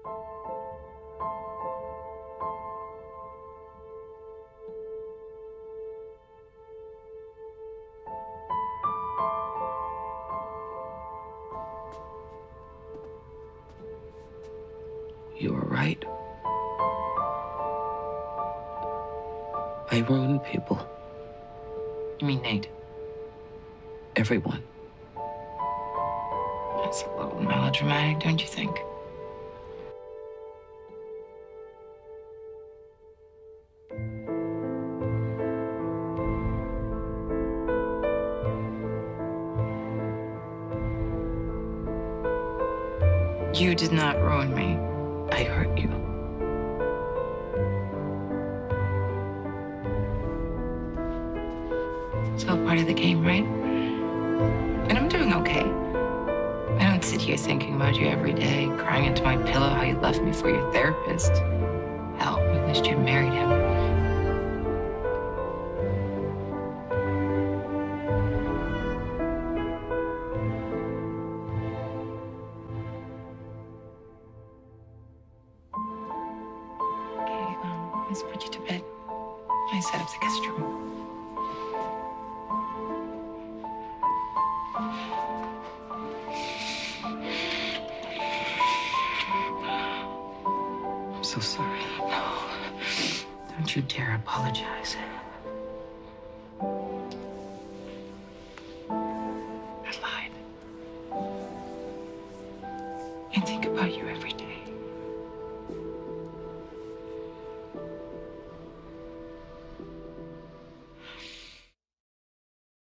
You were right. I ruin people. You mean Nate? Everyone. That's a little melodramatic, don't you think? You did not ruin me. I hurt you. It's all part of the game, right? And I'm doing okay. I don't sit here thinking about you every day, crying into my pillow how you left me for your therapist. Hell, at least you married him. Let's put you to bed. I set up the guest room. I'm so sorry. No. Don't you dare apologize.